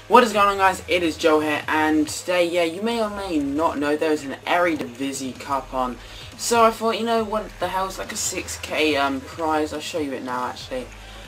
What is going on, guys? It is Joe here, and today, yeah, you may or may not know there's an Eredivisie Cup on. So I thought, you know, what the hell's like a 6k prize? I'll show you it now, actually.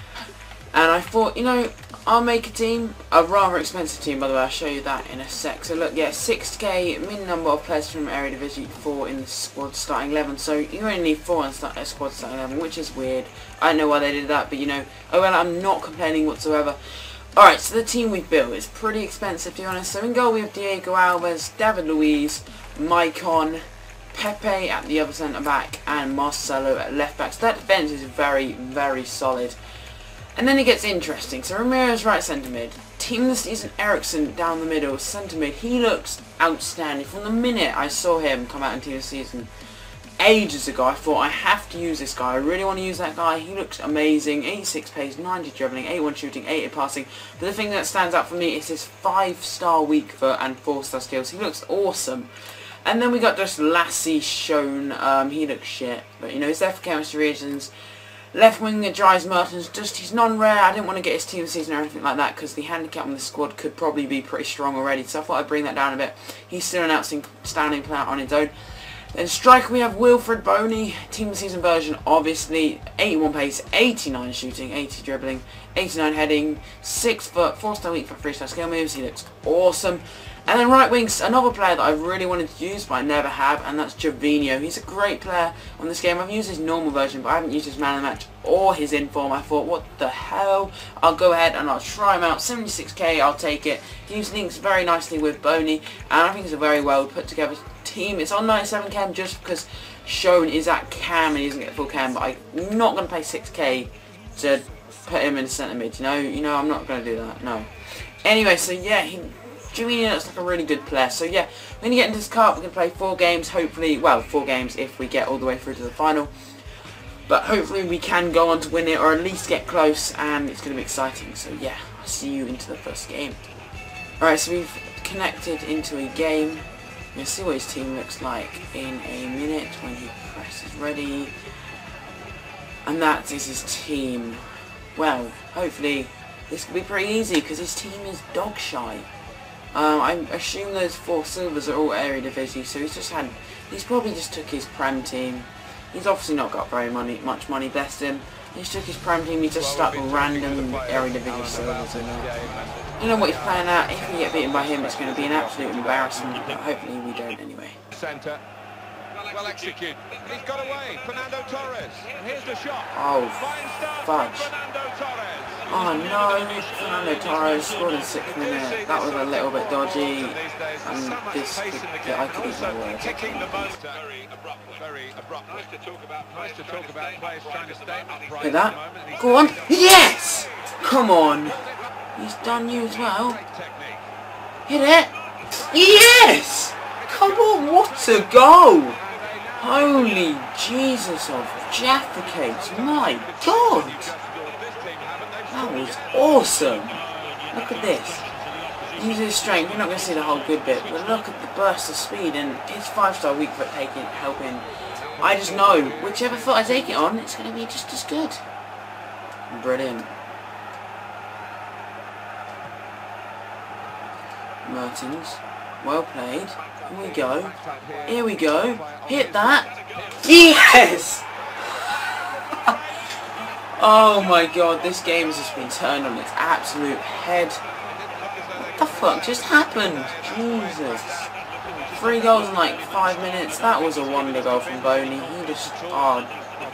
And I thought, you know, I'll make a team, a rather expensive team, by the way. I'll show you that in a sec. So look, yeah, 6k, min number of players from Eredivisie, 4 in the squad starting 11. So you only need 4 in the squad starting 11, which is weird. I don't know why they did that, but you know, oh well, I'm not complaining whatsoever. Alright, so the team we've built is pretty expensive, to be honest. So in goal we have Diego Alves, David Luiz, Maicon, Pepe at the other centre-back, and Marcelo at left-back. So that defence is very, very solid. And then it gets interesting. So Ramirez right centre-mid. Team of the season Ericsson down the middle, centre-mid. He looks outstanding. From the minute I saw him come out in team of the season ages ago, I thought I have to use this guy. I really want to use that guy. He looks amazing. 86 pace, 90 dribbling, 81 shooting, 80 passing. But the thing that stands out for me is his 5-star weak foot and 4-star skills. He looks awesome. And then we got just Lassie shown. He looks shit, but you know, he's there for chemistry reasons. Left wing that Dries Mertens, just he's non-rare. I didn't want to get his team of the season or anything like that because the handicap on the squad could probably be pretty strong already. So I thought I'd bring that down a bit. He's still an outstanding player on his own. Then striker we have Wilfred Boney, team of the season version, obviously. 81 pace, 89 shooting, 80 dribbling, 89 heading, 6 foot, 4-star weak foot, 3-star skill moves. He looks awesome. And then right wing's another player that I really wanted to use but I never have, and that's Gervinho. He's a great player on this game. I've used his normal version but I haven't used his man of the match or his inform. I thought, what the hell? I'll go ahead and I'll try him out. 76k, I'll take it. He links very nicely with Boney, and I think it's a very well put together team. It's on 97 cam just because Shown is at cam and he doesn't get full cam, but I'm not going to pay 6k to put him in centre mid, you know, I'm not going to do that, no. Anyway, so yeah, Gervinho looks like a really good player. So yeah, we're going to get into this cup. We're going to play 4 games, hopefully, well, 4 games if we get all the way through to the final. But hopefully we can go on to win it, or at least get close, and it's going to be exciting. So yeah, I'll see you into the first game. Alright, so we've connected into a game. We'll see what his team looks like in a minute when he presses ready. And that is his team. Well, hopefully this could be pretty easy because his team is dog shy. I assume those 4 silvers are all Eredivisie, so he's probably just took his Prem team. He's obviously not got much money, bless him. He just took his Prem team, he just stuck random Eredivisie silvers in there. I don't know what he's playing at. If we get beaten by him, it's going to be an absolute embarrassment, but hopefully we don't anyway. Centre. Well executed. He's got away. Fernando Torres. And here's the shot. Oh, fudge. Fernando Torres. Oh no, Fernando Torres scored in 6th minute. That was a little bit dodgy. And this could, I could eat my words. Very abrupt. Nice to talk about players trying to stay upright. Hit that. Go on. Yes! Come on. He's done you as well. Hit it. Yes! Come on, what a goal! Holy Jesus of Jaffa Cakes, my God! That was awesome! Look at this. Use his strength, you're not going to see the whole good bit, but look at the burst of speed and his 5-star weak foot helping. I just know, whichever foot I take it on, it's going to be just as good. Brilliant. Mertens, well played. Here we go. Here we go. Hit that. Yes! Oh my God, this game has just been turned on its absolute head. What the fuck just happened? Jesus. 3 goals in like 5 minutes. That was a wonder goal from Boney. He just... Oh,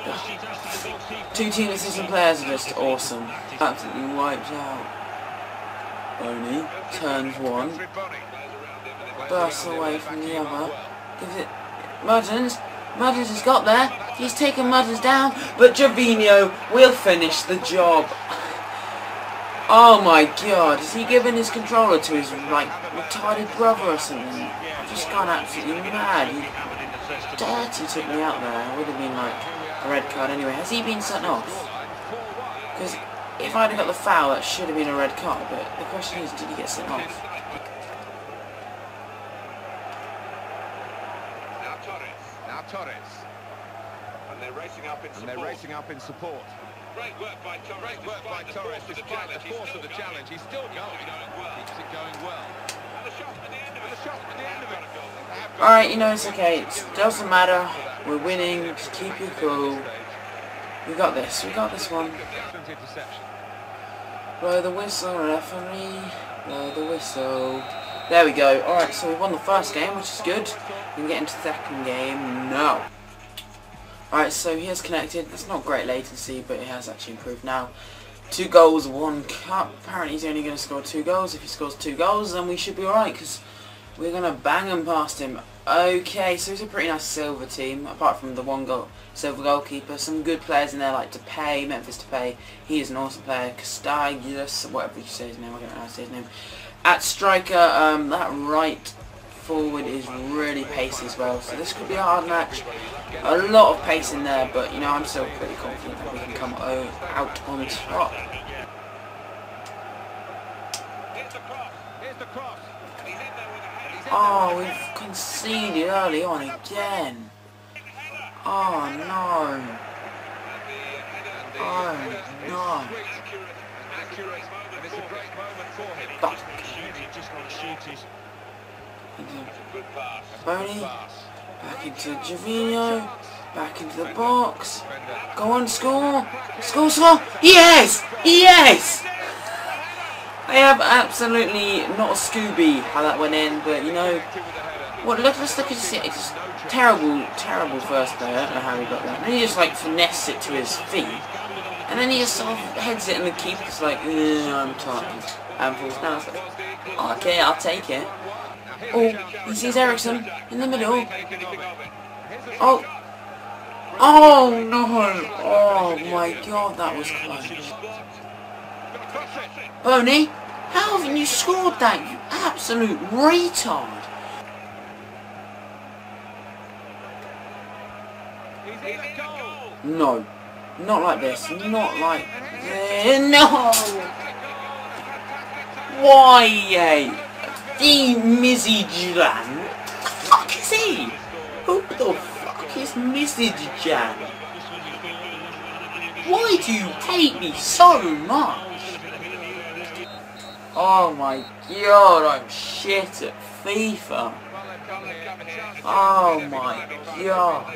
2 team assistant players are just awesome. Absolutely wiped out. Boney turns one. Bursts away from the other. Gives it... Mertens has got there. He's taken Mertens down. But Gervinho will finish the job. Oh my God. Has he given his controller to his, like, retarded brother or something? I've just gone absolutely mad. He dirty took me out there. It would have been, like, a red card anyway. Has he been sent off? Because if I'd have got the foul, that should have been a red card. But the question is, did he get sent off? Torres. And they're racing up in support. Great work by Torres. Despite the force of the challenge, he's still going. Keeps it going. Alright, you know, it's okay. It doesn't matter. We're winning. Just keep your cool. We got this. We got this one. Blow the whistle, referee. Blow the whistle. There we go. Alright, so we won the first game, which is good. We can get into the second game now. Alright, so here's connected. That's not great latency, but it has actually improved now. 2 goals, 1 cup. Apparently he's only going to score 2 goals. If he scores 2 goals, then we should be alright, because we're going to bang him past him. Okay, so it's a pretty nice silver team, apart from the 1 goal silver goalkeeper. Some good players in there like Depay, Memphis Depay. He is an awesome player. Castaglios, whatever you say his name, I don't know how to say his name. At striker, that right forward is really pacey as well, so this could be a hard match. A lot of pace in there, but you know, I'm still pretty confident that we can come out on top. Oh, we've conceded early on again. Oh no. Oh no. Back. Boney. Back into Gervinho. Back into the box. Go on, score. Score, score. Yes! Yes! I have absolutely not a Scooby how that went in, but you know, what? Let's look at this. It's terrible first play. I don't know how he got that. And he just like finessed it to his feet, and then he just sort of heads it, and the keeper's like, I'm tired. And falls down. It's like, okay, I'll take it. Oh, he sees Ericsson in the middle. Oh, oh no! Oh my God, that was close. Boney, how haven't you scored that, you absolute retard? No, not like this, not like this, no! Why, the Mizzy-Jan? What the fuck is he? Who the fuck is Mizzy-Jan? Why do you hate me so much? Oh my God, I'm shit at FIFA. Oh my God.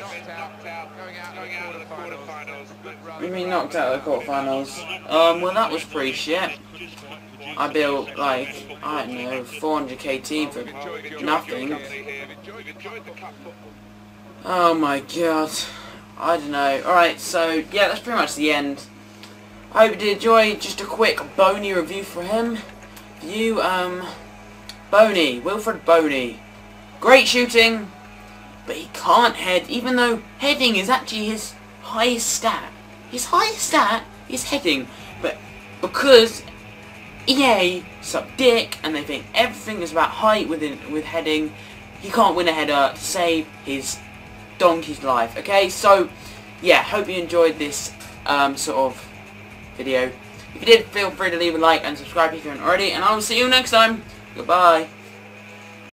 You mean knocked out of the quarterfinals? Well that was pretty shit. I built like, I don't know, 400k team for nothing. Oh my God. I don't know. Alright, so yeah, that's pretty much the end. I hope you did enjoy. Just a quick Boney review for him. Boney, Wilfred Boney. Great shooting, but he can't head, even though heading is actually his highest stat. His highest stat is heading, but because EA suck dick and they think everything is about height with heading, he can't win a header to save his donkey's life. Okay, so yeah, hope you enjoyed this sort of video. If you did, feel free to leave a like and subscribe if you haven't already, and I will see you next time. Goodbye.